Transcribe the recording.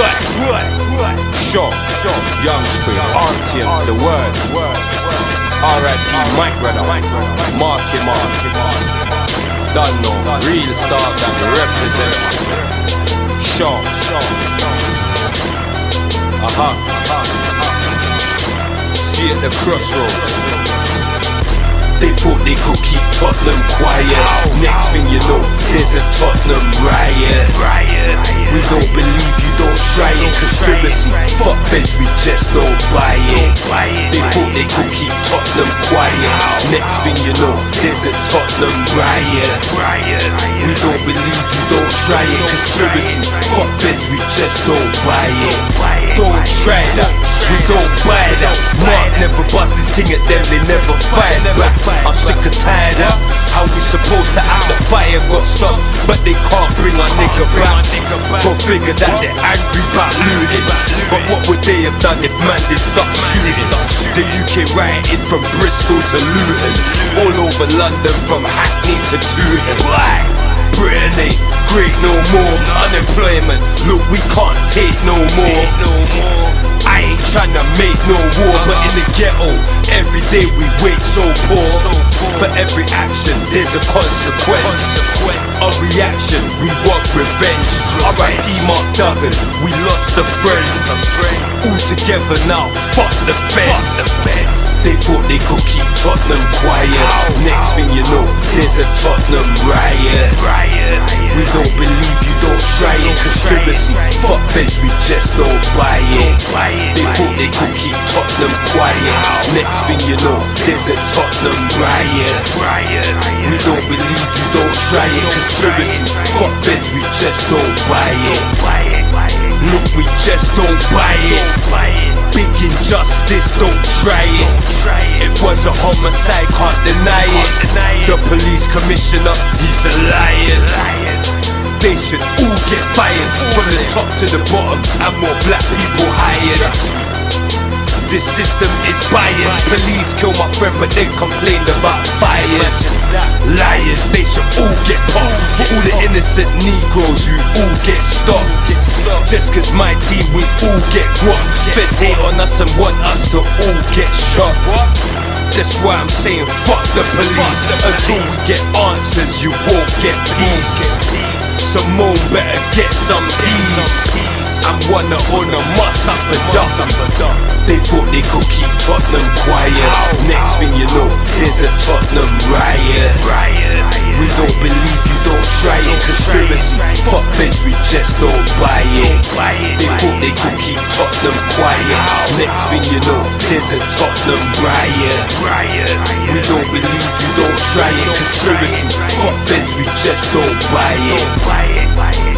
Sure, Young Spring, RTM, the word. R.I.P. Mike brother, Marky Mark. Don't know, real star that represent. Sure. See at the crossroads. They thought they could keep Tottenham quiet. Next thing you know, there's a Tottenham riot. We don't believe you, don't try it. Conspiracy, fuck beds, we just don't buy it. They thought they could keep Tottenham quiet. Next thing you know, there's a Tottenham riot. We don't believe you, don't try it. Conspiracy, fuck beds, we just don't buy it. Don't try that, we don't buy that. Mark never busts his ting at them, they never fight back. I'm sick and tired of how we supposed to act. The fire got stopped, but they can't bring our nigga back. Go figure that they're angry about looting. But what would they have done if man did stop shooting? The UK rioted from Bristol to Luton, all over London from Hackney to Tooting. Britain ain't great no more. Unemployment, look, we can't take no more. I ain't tryna make no war, but in the ghetto, every day we wait so poor. For every action, there's a consequence. A reaction, we want revenge. R.I.P. Mark Duggan, we lost a friend. All together now, fuck the feds. They thought they could keep Tottenham quiet. Next thing you know, there's a Tottenham riot. We don't believe you, don't try it. Conspiracy, fuck beds, we just don't buy it. They thought they could keep Tottenham quiet. Next thing you know, there's a Tottenham riot. We don't believe you, don't try it. Conspiracy, fuck beds, we just don't buy it. Look, we just don't buy it. Big injustice, don't try it. It was a homicide, can't deny it. The police commissioner, he's a liar. They should all get fired, from the top to the bottom, and more black people hired. This system is biased. Police kill my friend, but they complained about fires. Liars, they should all get popped. For all the innocent Negroes, you all get stopped. Just cause my team, we all get rocked. Feds hate on us and want us to all get shot. That's why I'm saying fuck the police. Until we get answers, you won't get peace. Simone better get some peace. I'm wanna on a must up and down. They thought they could keep Tottenham quiet. Next thing you know, there's a Tottenham riot. We don't believe you, don't try it. Conspiracy, fuck beds, we just don't buy it. They thought they could keep Tottenham quiet. Next thing you know, there's a Tottenham riot. We don't believe you, don't try it. Conspiracy, fuck beds, we just don't buy it.